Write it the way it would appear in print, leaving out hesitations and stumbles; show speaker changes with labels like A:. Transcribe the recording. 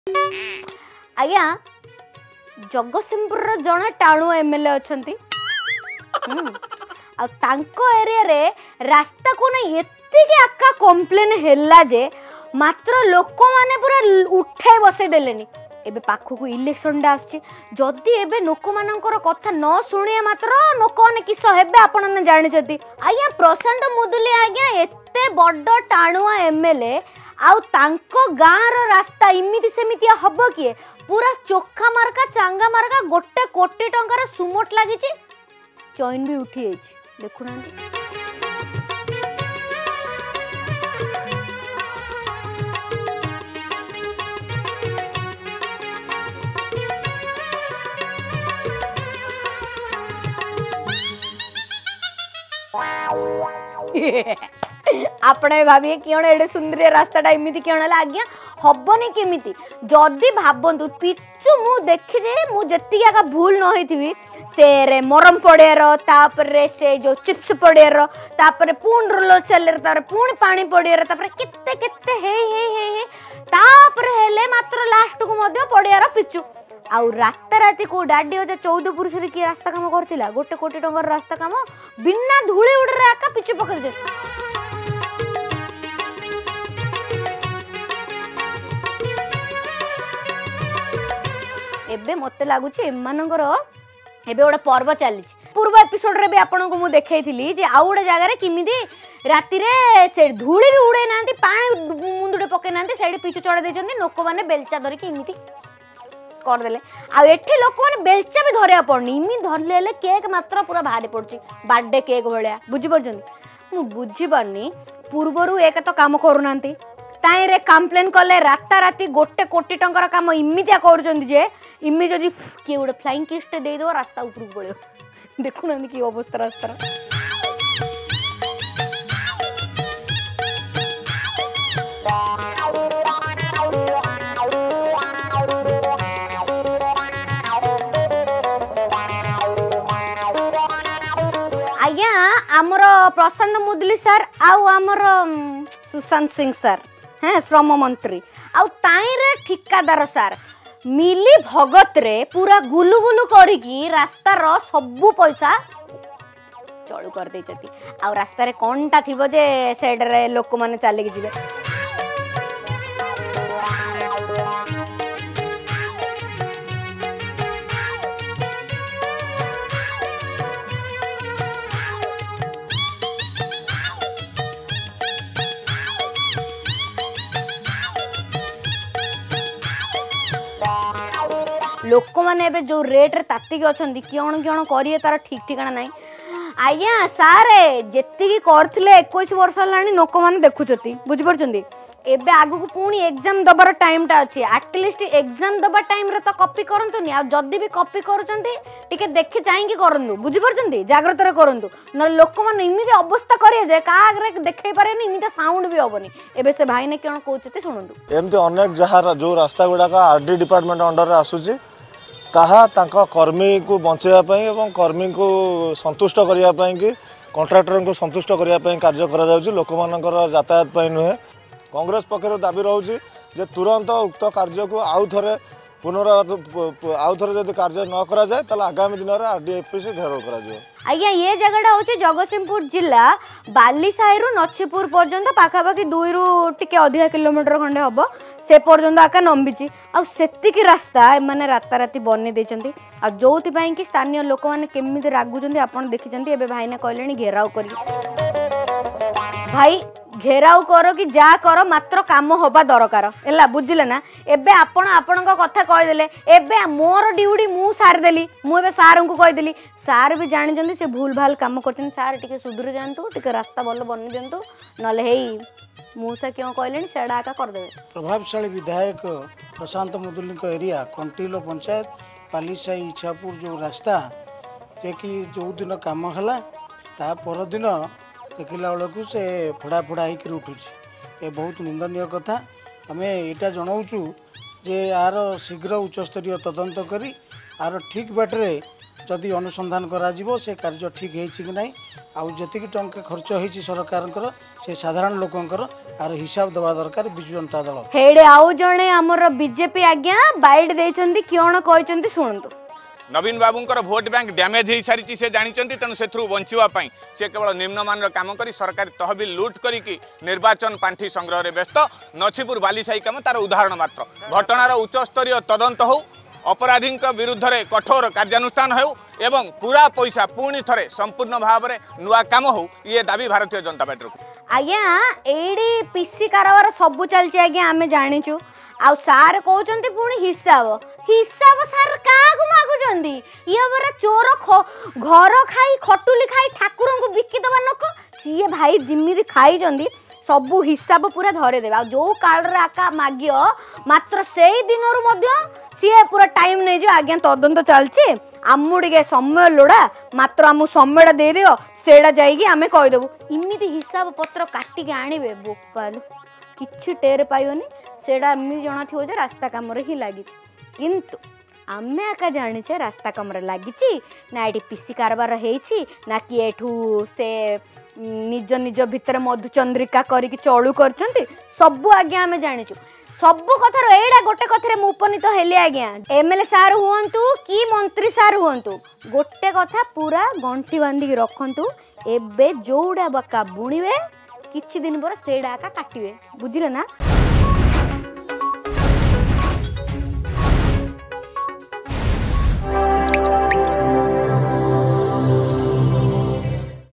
A: आज्ञा जगतसिंहपुर जड़े टाणुआ एमएलए अच्छा एरिया रे रास्ता को ना एति आका कंप्लेन हैला जे मात्र लोक माने पूरा उठाई बसई देलेनी। एबे पाखकू इलेक्शन डा आछि जदि एबे लोक मानकर कथा न सुनिया मात्र लोक माने किस हेबे आपण ने जानि जति। आज्ञा प्रशांत मुदुली आज्ञा एते बड़ टाणुआ एमएलए आउ तांको गाँ रो रास्ता इमिति सेमिति हबो किए पूरा चोखा मार्का चांगा मार्का 1 कोटी टंकार सुमोट लागी चैन भी उठी जाइए देखुना। आपणे भाभी किण एडे सुंदर रास्ता इमिति किण आज्ञा हबनी केमिति जदि भाबंतु पिचु मु देखि जे मु जति आका भूल न होइथिबी से रे मरम पड़ेर तापर से जो चिप्स पड़ेर तापर पूर्ण रोल चलेर तापर पूर्ण पानी पड़ेर तापर केते केते हे हे हे हे तापर हेले मात्र लास्ट को मध्य पड़ेर पिचु आउ रात राति को 14,14 से कि रास्ता काम करथिला 1 कोटी टंगर रास्ता काम बिना धूली उड़रे आका पिचु पकड़ दे। एबे मते लागुची एमानकर एबे गोटे पर्व चली पूर्व एपिसोड रे भी आपन को मु देखैथिली जे आउ गोटे जगह रे किमिदी राति रे से धूली भी उड़े नांती पानी मुंडुडे पके नांती सेडी पिचु चढ़ा देचंती लोक माने बेलचा धरि कि इमिति कर देले आ एठी लोक माने बेलचा भी धरिया पड़नी इमि धरले केक मात्र पूरा भारी पड़ची बर्थडे केक भलिया बुझी परछन मु बुझी पारनी पूर्वरु एक तो काम करू नांती ताई रे कंप्लेन कले राता राती 1 कोटी टंकर काम इमितिया करछंती जे इमि जदि के गोटे फ्लाइंग किस दे दो रास्ता ऊपर पड़े देखुना कि अवस्था रास्ता आज्ञा आमर प्रशांत मुदुली सर आउ आमर सुशांत सिंह सर हैं श्रम मंत्री आउ ताई रे ठिकादार सर मिली भगत रे पूरा गुलु गुलु करिकी रास्ता रो सबु पैसा चलू कर दे छथि आ रास्ता रे कोनटा थिबो जे साइड रे लोक माने चले के जिवे। लोक मैंने एबे जो रेट रे तातिक अछंती किण किण करिए तार ठीक ठिकाना नहीं। आज्ञा सारे जेतिकी करथिले 21 वर्ष लानी लोक माने देखुचती बुझि परचंती एबे आगु को पुणी एग्जाम दबार टाइम टा अछि एटलीस्ट एग्जाम दबा टाइम रे तो कॉपी करंतुनी आ जदी भी कॉपी करूचंती टिके देखि चाहि कि करंतु बुझि परचंती जाग्रत रे करंतु न लोक माने इमिति अवस्था करिए जे का आगरे देखै पारेनी इमिति साउंड भी होबनी। एबे से भाई ने केन कहउचती सुनंतु
B: एमती अनेक जहार जो रास्ता गुडा का आरडी डिपार्टमेंट अंडर रे आसुची ताहा तांका कर्मी को बंचेया पई एवं कर्मी को संतुष्ट करिया पई कि कॉन्ट्रैक्टर को संतुष्ट करिया पई कार्य करा जाउची लोक मानकर यातायात पई नुहे। कांग्रेस पक्षर दाबी रहउची जे तुरंत उक्त कार्य को आउ थरे आउ थरे जदि कार्य न करा जाए ताले आगामी दिन रे आरडीएफसी घेराव करा जाय।
A: आज्ञा ये जगहटा होची जगतसिंहपुर जिला बालीसाही रु नछीपुर पर्यंत पाखापाखि 2 रु टिके अधिक किलोमीटर खंडे हबो से पर्यंत आका नंबिची आ सेतिकी रास्ता माने राता राती बने देचंती आ जोथि पई कि स्थानीय लोक माने केमिति रागुचंती आपण देखिचंती। एबे भाई ने कहलेनी घेराव करी भाई घेराव करो कि जा करो मात्र काम होबा दरकार एला बुझिले ना। एबे आपण आपणको कथा कहि देले एबे मोर ड्यूटी मु सार देली मु एबे सार को कहि देली सार भी जानि जंदी से भूल भाल काम करछन सार टिके सुधर जानतु टिके रास्ता भल बनि देंतु नले हेई मुसा क्यों कहलेनी सेडा आका कर देबे।
C: प्रभावशाली विधायक प्रशांत मुदुली को एरिया कंटिलो पंचायत पालीसाही इच्छापुर जो रास्ता जे कि जो दिन काम हला ता पर दिन देखला बेलू से फड़ा फड़ा होकर उठुची ए बहुत निंदनीय कथा। आम यहाँ जनाऊँ जे यार शीघ्र उच्चस्तरीय तदंत करी आर ठीक बाटरे जदि अनुसंधान करा जिवो से कार्य ठीक है कि नहीं आउ जतिक टंका खर्च होती सरकार से साधारण लोकंकर आर हिसाब देवा दरकार विजु जनता दल
A: हेडे आउ जणे हमर बीजेपी आज्ञा बाइट देइचंदी कियण कहचंदी सुनंतु
D: नवीन बाबूंकर भोट बैंक डैमेज हो सारी से जानते तेणु से बचापी से केवल निम्नमान काम कर सरकारी तहबिल लुट करी निर्वाचन पांठि संग्रह में व्यस्त नछीपुर बालीसाही काम तार उदाहरण मात्र घटनार उच्चस्तरीय तदंत हो अपराधी विरुद्ध में कठोर कार्यानुष्ठान हो एवं पूरा पैसा पुणी थे संपूर्ण भाव में नुआ काम हो ये दाबी भारतीय जनता पार्टी
A: आज्ञा एडी पीसी कारबार सब चलछि आज्ञा आमे जानिचु आ सार कहउचंती पुणी हिसाब हिसाब सार कागु मागुचंदी ये बरा चोर घर खाई खटुली खाई ठाकुर को बिकी दबा नक सीए भाई जिमिदी खाई जंदी सबु हिसाब पूरा धरे देबा जो काल रे आका मागियो मात्र सेई दिनरु मध्य सीए पूरा टाइम नै जे आज्ञा तदंत चलछि आमु टिके समय लोड़ा मात्र आमु समय दे दियो सेडा जाईगी आमे कहि देबु इमिति हिसाब पत्र काटी के आनिबे बोपाल किछि टेर पाइयोनी सेडा एमि जणा थिओ जे रास्ता काम रे ही लागि किंतु आमे आका जानिछे रास्ता काम रे लागिछि ना एटी पीसी कारबार हेछि ना कि एठू से निज निज भितर मधुचंद्रिका करिक चलू करछंती सबु आज्ञा आमे जानिछु सबु कथार एडा गोटे कथरे मु उपनीत हेली आज्ञा एमएलए सार हुअंतु कि मंत्री सार हुअंतु गोटे कथा पूरा गंठी बांधी रखंतु एबे जोड़ा बका बुणीबे किछि दिन पर सेडा का काटिबे बुझिले ना।